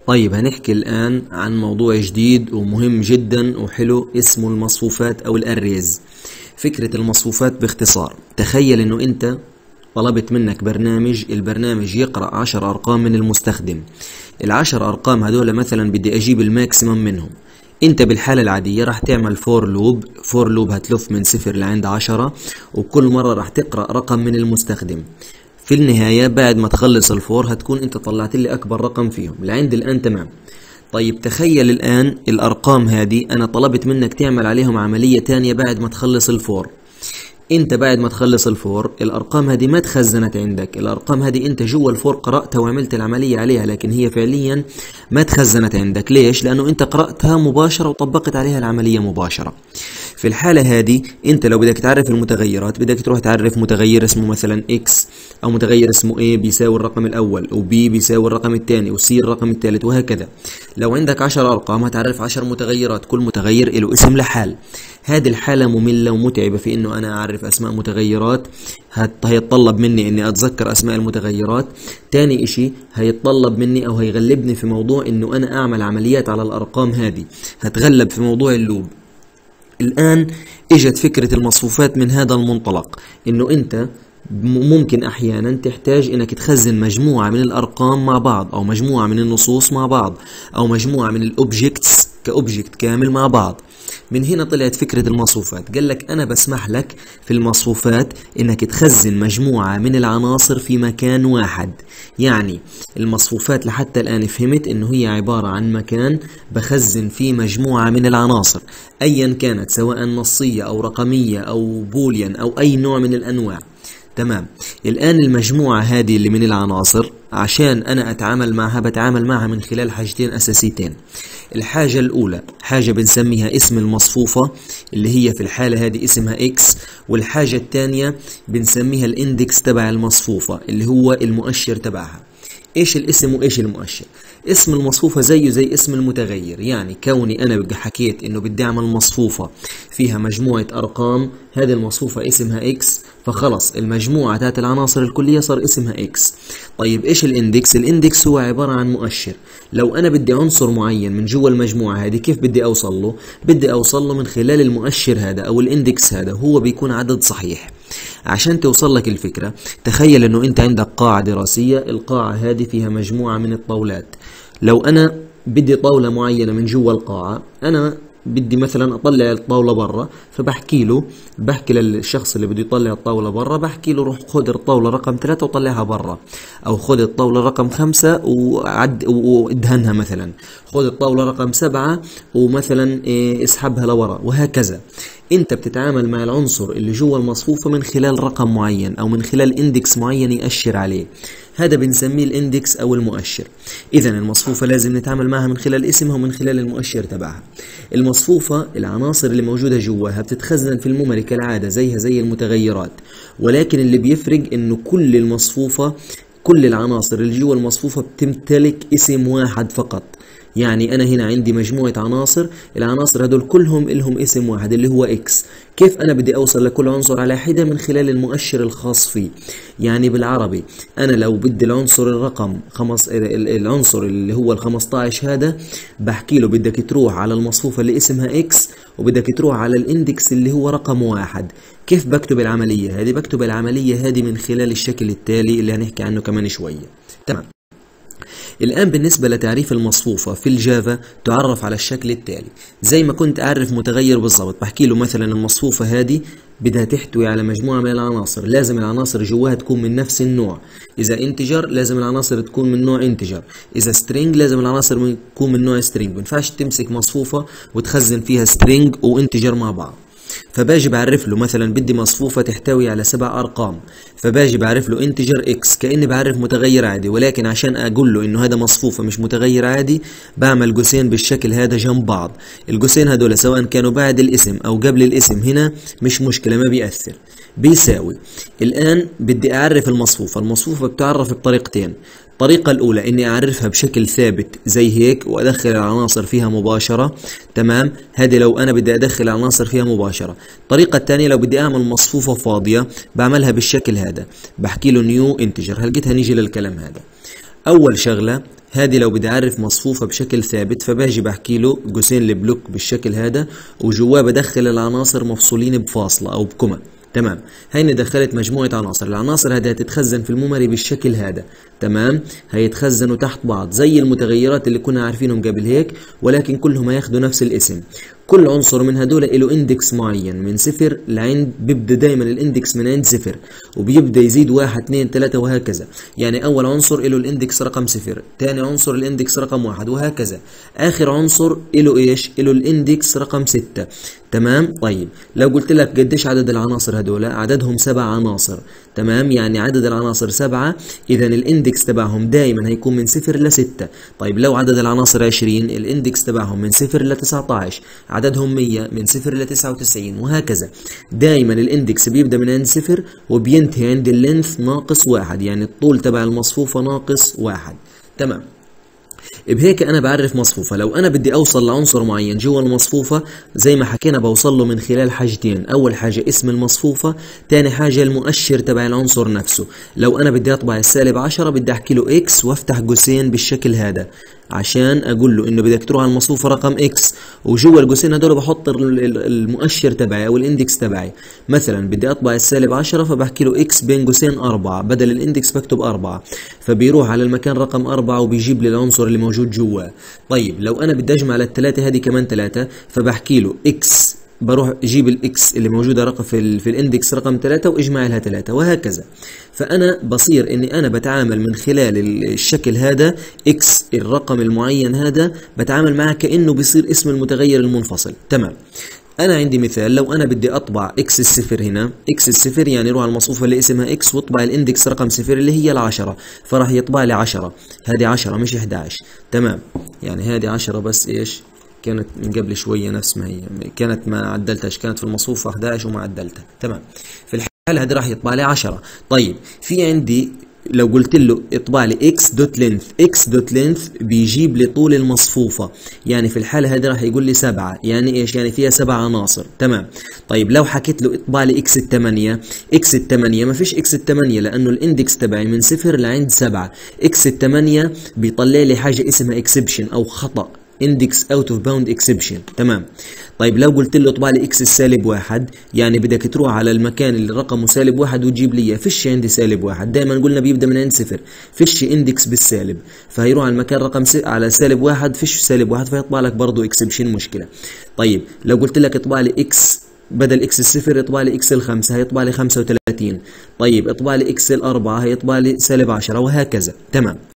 طيب هنحكي الآن عن موضوع جديد ومهم جدا وحلو اسمه المصفوفات أو الأريز. فكرة المصفوفات باختصار، تخيل إنه أنت طلبت منك البرنامج يقرأ 10 أرقام من المستخدم. العشر أرقام هدول مثلا بدي أجيب الماكسيمم منهم. أنت بالحالة العادية راح تعمل فور لوب هتلف من 0 لعند 10، وكل مرة راح تقرأ رقم من المستخدم. في النهاية بعد ما تخلص الفور هتكون انت طلعت لي اكبر رقم فيهم لعند الان. تمام. طيب تخيل الان الارقام هذه انا طلبت منك تعمل عليهم عملية تانية بعد ما تخلص الفور. انت بعد ما تخلص الفور الارقام هذه ما تخزنت عندك، الارقام هذه انت جوا الفور قرأتها وعملت العملية عليها، لكن هي فعليا ما تخزنت عندك. ليش؟ لانه انت قرأتها مباشرة وطبقت عليها العملية مباشرة. في الحالة هذه انت لو بدك تعرف المتغيرات بدك تروح تعرف متغير اسمه مثلا x، او متغير اسمه a بيساوي الرقم الاول، و b بيساوي الرقم الثاني، و c الرقم الثالث، وهكذا. لو عندك 10 ارقام هتعرف 10 متغيرات، كل متغير له اسم لحال. هذه الحالة مملة ومتعبة في انه انا اعرف اسماء متغيرات، هيتطلب مني اني اتذكر اسماء المتغيرات. تاني اشي هيتطلب مني او هيغلبني في موضوع انه انا اعمل عمليات على الارقام هذه، هتغلب في موضوع اللوب. الآن اجت فكرة المصفوفات من هذا المنطلق، انه انت ممكن احيانا تحتاج انك تخزن مجموعة من الارقام مع بعض، او مجموعة من النصوص مع بعض، او مجموعة من الاوبجكتس كاوبجكت كامل مع بعض. من هنا طلعت فكرة المصفوفات. قال لك انا بسمح لك في المصفوفات انك تخزن مجموعة من العناصر في مكان واحد. يعني المصفوفات لحتى الان فهمت انه هي عبارة عن مكان بخزن فيه مجموعة من العناصر ايا كانت، سواء نصية او رقمية او بوليان او اي نوع من الانواع. تمام. الآن المجموعة هذه اللي من العناصر عشان أنا أتعامل معها بتعامل معها من خلال حاجتين أساسيتين. الحاجة الأولى حاجة بنسميها اسم المصفوفة اللي هي في الحالة هذه اسمها X، والحاجة الثانية بنسميها الاندكس تبع المصفوفة اللي هو المؤشر تبعها. ايش الاسم وايش المؤشر؟ اسم المصفوفة زيه زي اسم المتغير، يعني كوني انا بقى حكيت انه بدي اعمل مصفوفة فيها مجموعة ارقام، هذه المصفوفة اسمها اكس، فخلص المجموعة تاعت العناصر الكلية صار اسمها اكس. طيب ايش الاندكس؟ الاندكس هو عبارة عن مؤشر. لو انا بدي عنصر معين من جوا المجموعة هذه كيف بدي اوصل له؟ بدي اوصل له من خلال المؤشر هذا او الاندكس هذا، هو بيكون عدد صحيح. عشان توصل لك الفكرة تخيل انه انت عندك قاعة دراسية، القاعة هذه فيها مجموعة من الطاولات. لو انا بدي طاولة معينة من جوا القاعة، انا بدي مثلا اطلع الطاولة برا، بحكي للشخص اللي بده يطلع الطاولة برا، بحكي له روح خذ الطاولة رقم 3 وطلعها برا، او خذ الطاولة رقم 5 وادهنها، مثلا خذ الطاولة رقم 7 ومثلا اسحبها لورا، وهكذا. انت بتتعامل مع العنصر اللي جوا المصفوفة من خلال رقم معين او من خلال اندكس معين يأشر عليه، هذا بنسميه الاندكس او المؤشر. اذا المصفوفة لازم نتعامل معها من خلال اسمها ومن خلال المؤشر تبعها. المصفوفة العناصر اللي موجودة جواها بتتخزن في الميموري كالعادة زيها زي المتغيرات، ولكن اللي بيفرق انه كل العناصر اللي جوا المصفوفة بتمتلك اسم واحد فقط. يعني أنا هنا عندي مجموعة عناصر، العناصر هدول كلهم لهم اسم واحد اللي هو X. كيف أنا بدي أوصل لكل عنصر على حدة؟ من خلال المؤشر الخاص فيه. يعني بالعربي أنا لو بدي العنصر اللي هو ال15 هذا، بحكي له بدك تروح على المصفوفة اللي اسمها X وبدك تروح على الاندكس اللي هو رقم 1. كيف بكتب العملية هذه؟ بكتب العملية هذه من خلال الشكل التالي اللي هنحكي عنه كمان شوية. تمام. الآن بالنسبة لتعريف المصفوفة في الجافا تعرف على الشكل التالي، زي ما كنت أعرف متغير بالضبط. بحكي له مثلا المصفوفة هذه بدها تحتوي على مجموعة من العناصر، لازم العناصر جواها تكون من نفس النوع. إذا انتجر لازم العناصر تكون من نوع انتجر، إذا سترينج لازم العناصر تكون من نوع سترينج. ما ينفعش تمسك مصفوفة وتخزن فيها سترينج وانتجر مع بعض. فباجي بعرف له مثلا بدي مصفوفة تحتوي على 7 أرقام، فباجي بعرف له انتجر اكس كأني بعرف متغير عادي، ولكن عشان أقول له إنه هذا مصفوفة مش متغير عادي بعمل قوسين بالشكل هذا جنب بعض. القوسين هدول سواء كانوا بعد الاسم أو قبل الاسم هنا مش مشكلة، ما بيأثر، بيساوي. الآن بدي أعرف المصفوفة بتعرف بطريقتين. الطريقة الأولى إني أعرفها بشكل ثابت زي هيك وأدخل العناصر فيها مباشرة. تمام. هذه لو أنا بدي أدخل العناصر فيها مباشرة. الطريقة الثانية لو بدي أعمل مصفوفة فاضية بعملها بالشكل هذا، بحكي له نيو انتجر. هلقيتها نيجي للكلام هذا. أول شغلة هذه لو بدي اعرف مصفوفة بشكل ثابت فباجي بحكي له قوسين البلوك بالشكل هذا وجواه بدخل العناصر مفصولين بفاصلة او بكمة. تمام، هيني دخلت مجموعة عناصر، العناصر هذه هتتخزن في الميموري بالشكل هذا. تمام، هيتخزنوا تحت بعض زي المتغيرات اللي كنا عارفينهم قبل هيك، ولكن كلهم هياخدوا نفس الاسم. كل عنصر من هدول له اندكس معين من صفر لعند، بيبدا دايما الاندكس من عند صفر وبيبدا يزيد 1 2 3 وهكذا. يعني اول عنصر له الاندكس رقم صفر، ثاني عنصر الاندكس رقم 1 وهكذا. اخر عنصر له ايش؟ له الاندكس رقم 6. تمام. طيب لو قلت لك قديش عدد العناصر هدول؟ عددهم 7 عناصر. تمام، يعني عدد العناصر 7، اذا الاندكس تبعهم دائما هيكون من 0 ل 6. طيب لو عدد العناصر 20، الاندكس تبعهم من 0 ل 19. عددهم 100 من 0 ل 99 وهكذا. دائما الاندكس بيبدا من عند 0 وبينتهي عند اللينث ناقص 1، يعني الطول تبع المصفوفة ناقص 1. تمام، بهيك انا بعرف مصفوفة. لو انا بدي اوصل لعنصر معين جوا المصفوفة زي ما حكينا بوصل له من خلال حاجتين، اول حاجة اسم المصفوفة، تاني حاجة المؤشر تبع العنصر نفسه. لو انا بدي اطبع -10 بدي احكي له اكس وافتح قوسين بالشكل هذا عشان اقول له انه بدك تروح على المصفوفة رقم اكس، وجوا القوسين هدول بحط المؤشر تبعي او الاندكس تبعي. مثلا بدي اطبع -10 فبحكي له اكس بين قوسين 4، بدل الاندكس بكتب 4، فبيروح على المكان رقم 4 وبيجيب لي العنصر اللي موجود جواه. طيب لو انا بدي اجمع للثلاثة هذه كمان 3 فبحكي له اكس، بروح اجيب الاكس اللي موجوده رقم في الاندكس رقم 3 واجمع لها 3 وهكذا. فانا بصير اني انا بتعامل من خلال الشكل هذا، اكس الرقم المعين هذا بتعامل معه كانه بيصير اسم المتغير المنفصل. تمام، انا عندي مثال. لو انا بدي اطبع اكس الصفر، هنا اكس الصفر يعني روح على المصفوفه اللي اسمها اكس واطبع الاندكس رقم 0 اللي هي ال10، فراح يطبع لي 10. هذه 10 مش 11. تمام، يعني هذه 10 بس ايش كانت من قبل شويه نفس ما هي كانت، ما عدلتهاش، كانت في المصفوفه 11 وما عدلتها. تمام، في الحاله هذه راح يطبع لي 10. طيب في عندي لو قلت له اطبع لي اكس دوت لينث، اكس دوت لينث بيجيب لي طول المصفوفه، يعني في الحاله هذه راح يقول لي 7. يعني ايش؟ يعني فيها 7 عناصر. تمام. طيب لو حكيت له اطبع لي اكس ال8، اكس ال8 ما فيش اكس ال8 لانه الاندكس تبعي من 0 لعند 7. اكس ال8 بيطلع لي حاجه اسمها اكسبشن او خطأ، اندكس اوت اوف باوند اكسبشن. تمام. طيب لو قلت له اطبع لي اكس -1، يعني بدك تروح على المكان اللي رقمه -1 وتجيب لي اياه. فيش عندي -1، دائما قلنا بيبدا من عند 0، فيش اندكس بالسالب، فهيروح على المكان رقم على -1، فيش -1 فيطبع لك برضه اكسبشن، مشكله. طيب لو قلت لك اطبع لي اكس بدل اكس الصفر اطبع لي اكس ال5 هيطبع لي 35. طيب اطبع لي اكس ال4 هيطبع لي -10 وهكذا. تمام.